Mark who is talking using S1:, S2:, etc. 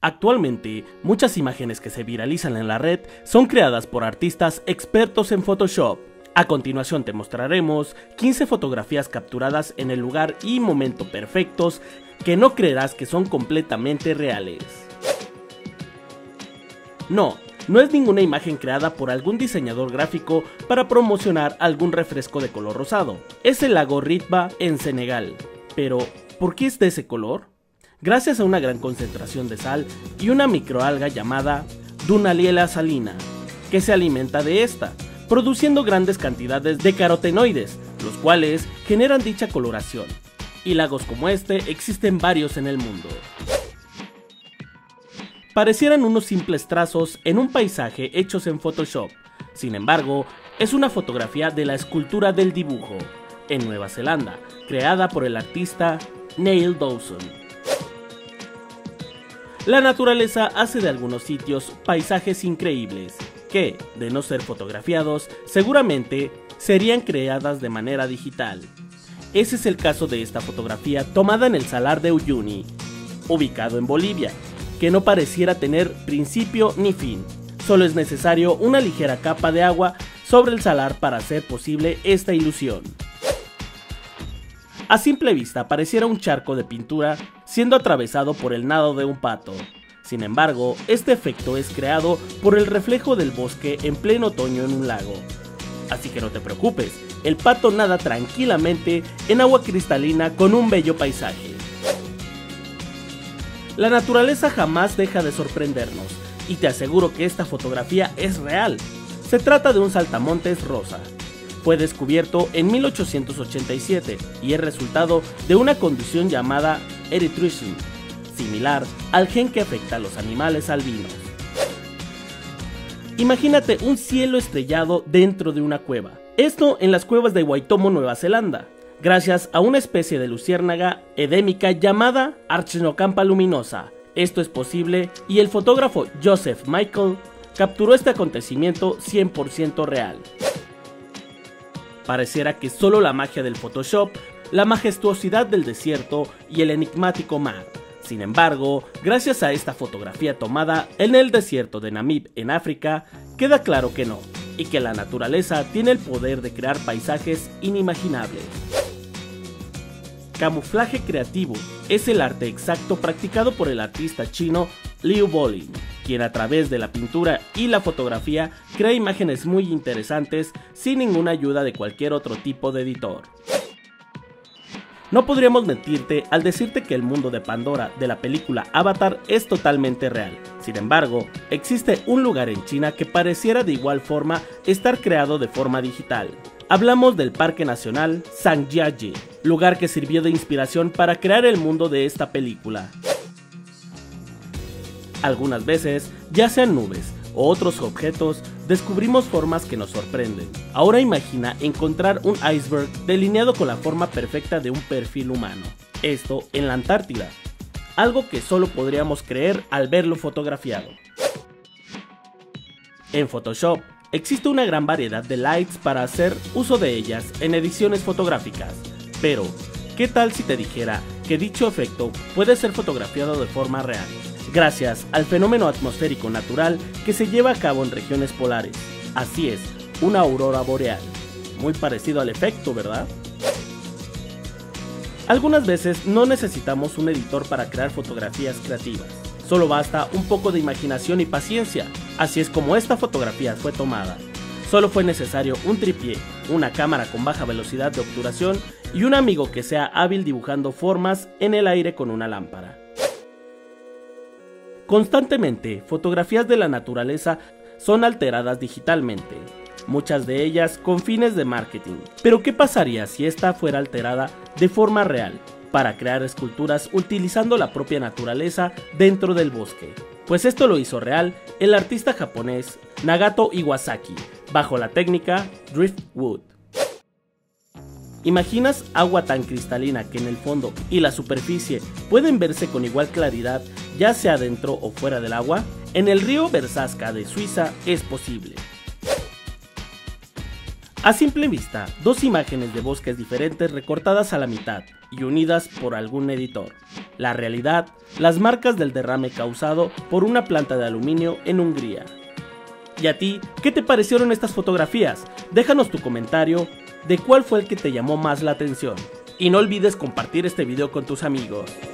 S1: Actualmente, muchas imágenes que se viralizan en la red son creadas por artistas expertos en Photoshop. A continuación te mostraremos 15 fotografías capturadas en el lugar y momento perfectos que no creerás que son completamente reales. No es ninguna imagen creada por algún diseñador gráfico para promocionar algún refresco de color rosado. Es el lago Ritba en Senegal. Pero, ¿por qué es de ese color? Gracias a una gran concentración de sal y una microalga llamada Dunaliella salina, que se alimenta de esta, produciendo grandes cantidades de carotenoides, los cuales generan dicha coloración. Y lagos como este existen varios en el mundo. Parecieran unos simples trazos en un paisaje hechos en Photoshop. Sin embargo, es una fotografía de la escultura del dibujo, en Nueva Zelanda, creada por el artista Neil Dawson. La naturaleza hace de algunos sitios paisajes increíbles, que, de no ser fotografiados, seguramente serían creadas de manera digital. Ese es el caso de esta fotografía tomada en el Salar de Uyuni, ubicado en Bolivia, que no pareciera tener principio ni fin. Solo es necesario una ligera capa de agua sobre el salar para hacer posible esta ilusión. A simple vista pareciera un charco de pintura siendo atravesado por el nado de un pato. Sin embargo, este efecto es creado por el reflejo del bosque en pleno otoño en un lago. Así que no te preocupes, el pato nada tranquilamente en agua cristalina con un bello paisaje. La naturaleza jamás deja de sorprendernos, y te aseguro que esta fotografía es real. Se trata de un saltamontes rosa. Fue descubierto en 1887 y es resultado de una condición llamada erythritol, similar al gen que afecta a los animales albinos. Imagínate un cielo estrellado dentro de una cueva. Esto en las cuevas de Waitomo, Nueva Zelanda, gracias a una especie de luciérnaga endémica llamada Archenocampa luminosa. Esto es posible y el fotógrafo Joseph Michael capturó este acontecimiento 100% real. Pareciera que solo la magia del Photoshop, la majestuosidad del desierto y el enigmático mar. Sin embargo, gracias a esta fotografía tomada en el desierto de Namib en África, queda claro que no, y que la naturaleza tiene el poder de crear paisajes inimaginables. Camuflaje creativo es el arte exacto practicado por el artista chino Liu Bolin, quien a través de la pintura y la fotografía crea imágenes muy interesantes sin ninguna ayuda de cualquier otro tipo de editor. No podríamos mentirte al decirte que el mundo de Pandora de la película Avatar es totalmente real. Sin embargo, existe un lugar en China que pareciera de igual forma estar creado de forma digital. Hablamos del Parque Nacional Zhangjiajie, lugar que sirvió de inspiración para crear el mundo de esta película. Algunas veces, ya sean nubes o otros objetos, descubrimos formas que nos sorprenden. Ahora imagina encontrar un iceberg delineado con la forma perfecta de un perfil humano. Esto en la Antártida, algo que solo podríamos creer al verlo fotografiado. En Photoshop existe una gran variedad de lights para hacer uso de ellas en ediciones fotográficas, pero ¿qué tal si te dijera que dicho efecto puede ser fotografiado de forma real? Gracias al fenómeno atmosférico natural que se lleva a cabo en regiones polares. Así es, una aurora boreal. Muy parecido al efecto, ¿verdad? Algunas veces no necesitamos un editor para crear fotografías creativas. Solo basta un poco de imaginación y paciencia. Así es como esta fotografía fue tomada. Solo fue necesario un trípode, una cámara con baja velocidad de obturación y un amigo que sea hábil dibujando formas en el aire con una lámpara. Constantemente, fotografías de la naturaleza son alteradas digitalmente, muchas de ellas con fines de marketing. Pero ¿qué pasaría si esta fuera alterada de forma real, para crear esculturas utilizando la propia naturaleza dentro del bosque? Pues esto lo hizo real el artista japonés Nagato Iwasaki, bajo la técnica Driftwood. ¿Imaginas agua tan cristalina que en el fondo y la superficie pueden verse con igual claridad, ya sea dentro o fuera del agua? En el río Bersaska de Suiza es posible. A simple vista, dos imágenes de bosques diferentes recortadas a la mitad y unidas por algún editor. La realidad, las marcas del derrame causado por una planta de aluminio en Hungría. ¿Y a ti, qué te parecieron estas fotografías? Déjanos tu comentario de cuál fue el que te llamó más la atención. Y no olvides compartir este video con tus amigos.